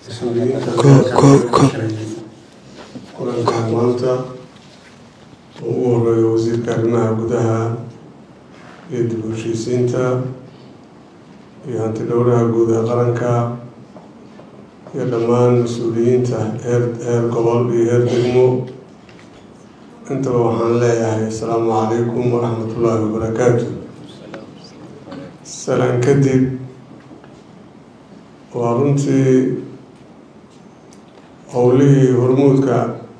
kulanka maanta ugu horeeyo wasiirka arrimaha gudaha iyo dib u heshiisiinta iyo hantidhowraha guud ee qaranka iyo dhammaan mas-uuliyiinta heer gobol iyo heer degmo intaba waxaan leeyahay assalaamu calaykum waraxmatullaahi wabarakaatu. salaan kadib waa runtii howlihii hormuudka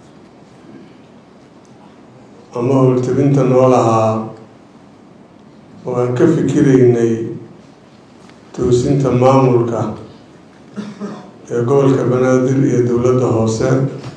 ama howltabinta noo lahaa oo aan ka fikiraynay toosinta maamulka ee gobolka banaadir iyo dowladda hoose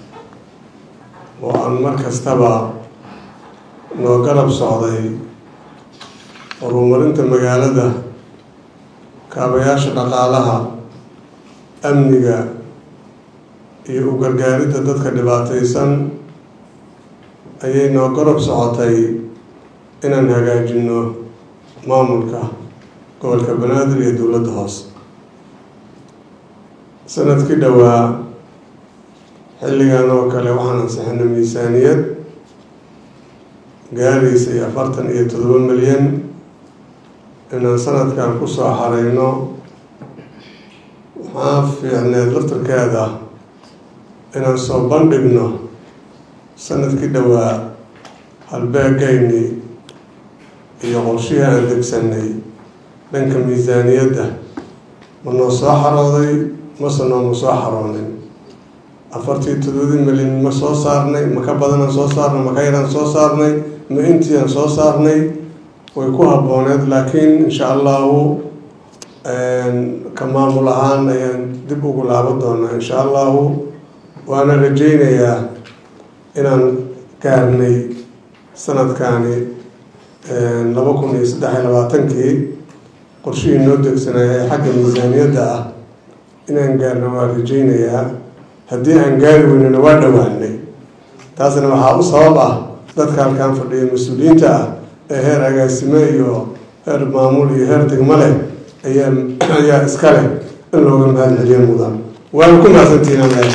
oo aan mar kastaba noo garab socday horumarinta magaalada, kaabayaasha dhaqaalaha, amniga iyo u gargaaridda dadka dhibaataysan ayay noo garab socotay inaan hagaajino maamulka gobolka banaadir iyo dowladda hoose. sanadkii dhowaa xilligan oo kale waxaan ansixinay miisaaniyad gaaraysay 47 milyan inaan sanadkan kusoo xareyno. waxaa fiicneed laftarkeeda inaan soo bandhigno sanadkii dhowaa halbeegayni iyo qorshihii aan degsanay dhanka miisaaniyadda ma noo soo xarooday mase nooma soo xaroonin. 47 milyan ma soo saarnay, ma ka badanaan soo saarnay, ma ka yaraan soo saarnay, ma intii aan soo saarnay way ku habbooneed. laakiin insha allahu ka maamul ahaan ayaan dib ugu laaban doonaa insha allahu. waana rajaynayaa inaan gaarnay sanadkani 2023 qorshihii noo degsanaya ee xagga miisaaniyadda ah inaan gaarno waa rajaynayaa. haddii aan gaari weynana waa dhowaanay. taasna waxaa u sabab ah dadka halkaan fadhiya mas-uuliyiinta ah ee heer agaasime iyo heer maamul iyo heer degmo leh ayaa iska leh in looga mahad celiyo mudan. waana ku mahadsantihiin.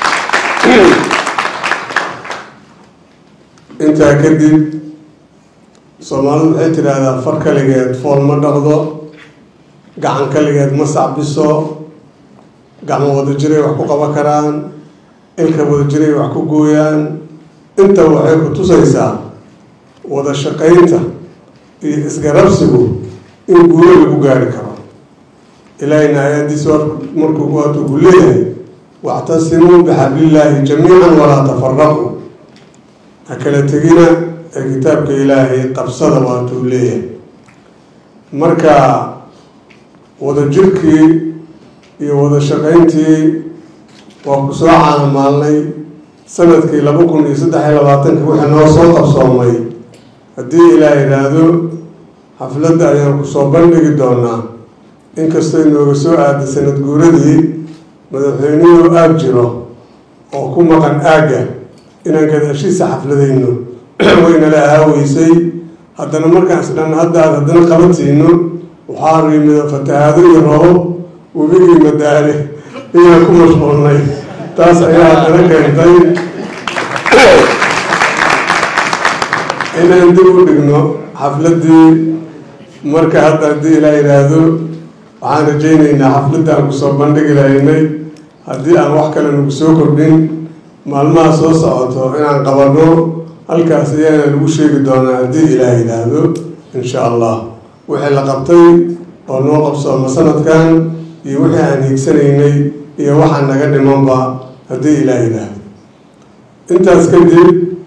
intaa kadib soomaalidu waxay tidhaahdaa far kaligeed fool ma dhaqdo, gacan kaligeed ma sacbiso. gacmo wada jiray wax ku qaban karaan, ilka wada jiray wax ku gooyaan. inta waxay ku tusaysaa wada shaqaynta iyo isgarabsigu in guuro lagu gaari karo. ilaahayna aayadiis markuu waatuu ku leeyahay wactasimuu bixablillaahi jamiican walaa tafaraquu, ha kala tegina ee kitaabka ilaahay qabsada waatuu leeyahay. marka wada jirkii iyo wada shaqayntii waa ku soo caanamaalnay. sanadkii 2023 wixii noo soo qabsoomay haddii ilaah yidhaahdo xafladda ayaan kusoo bandhigi doonaa. inkastoo inooga soo aada sanad guuradii madaxweynuhu aag jiro oo ku maqan aagga inaan gadaashiisa xafladayno waynala ahaaweysay. haddana markaas dhan haddaad haddana qabantiino waxaa riimido fatahaado iyo roobab webigii madaale ayaan ku mashquulnay. taas ayaa haddana keentay inaan dib u dhigno xafladdii. marka hadda haddii ilaa yidhaahdo waxaan rajaynaynaa xafladda aan kusoo bandhigi lahaynay haddii aan wax kale nagu soo kordhin maalmaha soo socoto inaan qabanno. halkaas ayaana lagu sheegi doonaa haddii ilaa yidhaahdo insha allah wixii la qabtay oo noo qabsooma sanadkan iyo wixii aan hiigsanaynay iyo waxaan naga dhimanba haddii ilaa yidhaahdo. intaas kadib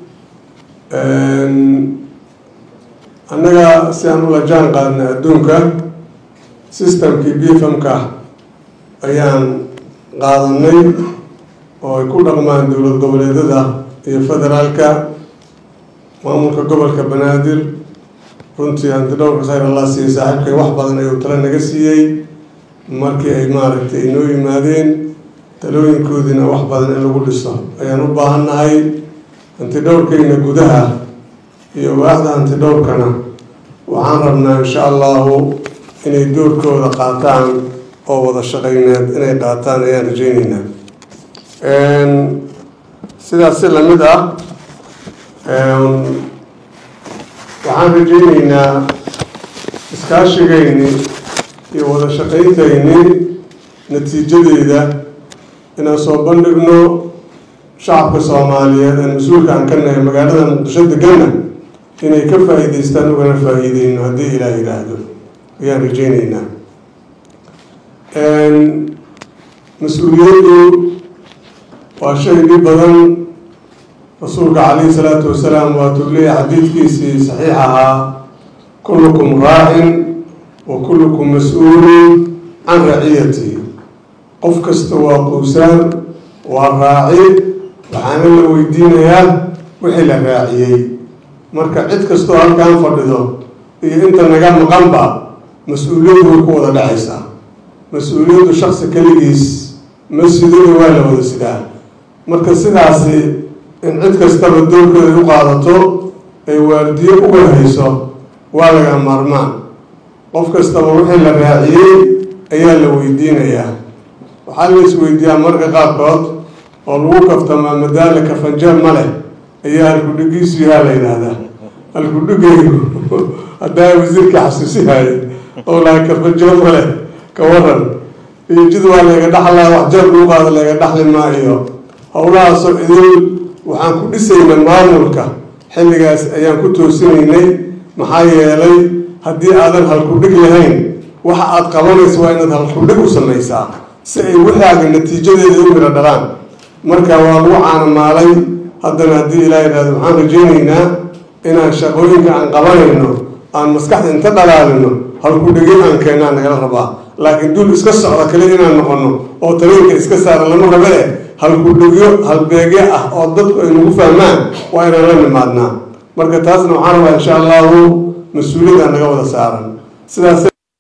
annaga si aan ula jaan qaadnay adduunka systemkii bfmka ayaan qaadanay oo ay ku dhaqmaan dowlad goboleedyada iyo federaalka. maamulka gobolka banaadir runtii hantidhowrka khayr allah siiye saaxiibkay wax badan ayuu talo naga siiyey markii ay maaragtay inoo yimaadeen. talooyinkoodiina wax badan in lagu dhiso ayaan u baahannahay. hantidhowrkayna gudaha iyo waaxda hantidhowrkana waxaan rabnaa insha allahu inay doorkooda qaataan oo wada shaqayneed inay qaataan ayaan rajaynaynaa sidaas si lamid ah waxaan rajaynaynaa iskaashigayni iyo wada shaqayntayni natiijadeeda inaan soo bandhigno shacabka Soomaaliyeed ee mas-uulkaan ka nahay magaalada Muqdisho deganna inay ka faa'iideystaan ugana faa'iideyno haddii Ilaahay yiraahdo ayaan rajaynaynaa mas-uuliyaddu waa shay dhib badan rasuulka calayhi salaatu wasalaam waa tuulay xadiidkiisii saxiix ahaa kullukum raacin wa kullukum mas'uulun can raciyatihi qof kasta waa quusaan waa raaci waxaana la weydiinayaa wixii la raaciyey marka cid kastoo halkaan fadhido iyo inta naga maqanba mas-uuliyaddu way ku wada dhacaysaa mas-uuliyaddu shakhsi keligiis ma sidada waa la wada sidaa marka sidaasi in cid kastaba doorkeeda u qaadato ay waardiyo uga hayso waa laga maarmaan qof kastaba wixii la raaciyey ayaa la weydiinayaa waxaa la isweydiiyaa marka qaarkood oo lagu kaftamaa madaala kafanjeer ma leh ayaa halkudhigiisu yahaa la yidhaahdaa halkudhigaygu haddaa wasiirka xasuusihaye oo laha kafanjeer ma leh ka waran iyo jid waa laga dhaxlaa wax jeer lagu qaado laga dhaxli maayo howlahaasoo idil waxaan ku dhisaynay maamulka xilligaas ayaan ku toosinaynay maxaa yeelay haddii aadan halkudhig lahayn waxa aad qabanayso waa inaad halkudhig u samaysaa si ay waxaaga natiijadeeda u miro dhalaan marka waa lagu caanamaalay haddana haddii Ilaahay yiraahdo waxaan rajaynaynaa inaan shaqooyinka aan qabanayno aan maskaxda inta dhalaalino halkudhigin aan keenaa nagala rabaa laakiin dul iska socda kale inaan noqono oo tareenka iska saara lama rabe halkudhigyo halbeegyo ah oo dadku ay nagu fahmaan waa inaan la nimaadnaa marka taasna waxaan rabaa insha allahu mas-uuliyadda naga wada saaran sidaas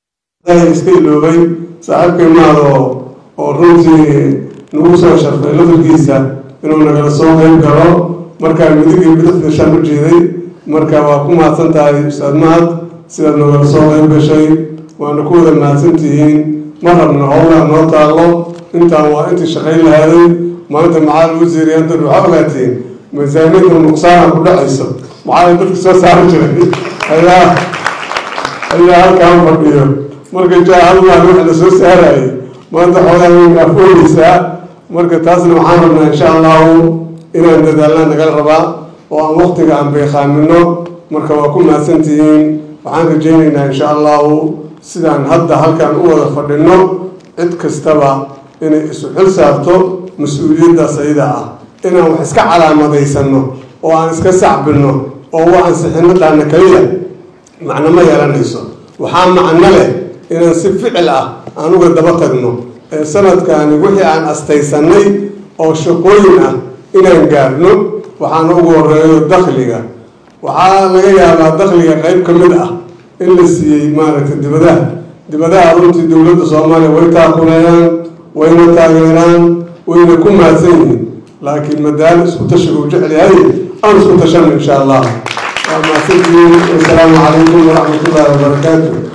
iska iloobay saaxiibkay maado oo runtii nagu soo sharfay lafalkiisa inuu nagala soo qayb galo markaa midig iyo bidixda shan u jeeday marka waa ku mahadsan tahay ustaad mahad sidaad nagala soo qayb gashay waana ku wada mahadsantihiin ma rabno howlaa noo taallo intaan waa intii shaqayn lahaaday maanta macaal wasiir yanta waxaa ogaatiin miisaaniyadda nuqsaana ku dhacayso maxaa dadka soo saaran jiray ayaa halkaan fadhiyo marka jaa halmaan wax la soo saarayay maanta xoogaa weyn afoogaysaa marka taasna waxaan rabnaa insha allahu inaan dadaalnaa nagala rabaa oo aan waqtiga aan beeqaamino marka waa ku mahadsantihiin waxaan rajaynaynaa insha allahu sidaan hadda halkaan u wada fadhino cid kastaba inay isu xil saarto mas-uuliyaddaas ayada ah inaan wax iska calaamadaysano oo aan iska sacbino oo u ansixino dhaana kaliya macno ma yeelanayso waxaa macno leh inaan si ficil ah aan uga daba tagno sanadkaani wixii aan astaysanay oo shaqooyin ah inaan gaarno waxaana ugu horeeyo dakhliga waxaa laga yaabaa dakhliga qayb ka mid ah in la siiyey maaragtay dibadaha runtii dowladda Soomaaliya way taakuleeyaan wayna taageeraan wayna ku mahadsan yihiin laakiin madaal isku tashiga u jecel yahay aan isku tashan insha allah waa mahadsantihiin. Assalaamu calaykum waraxmatullaahi wabarakaatuh.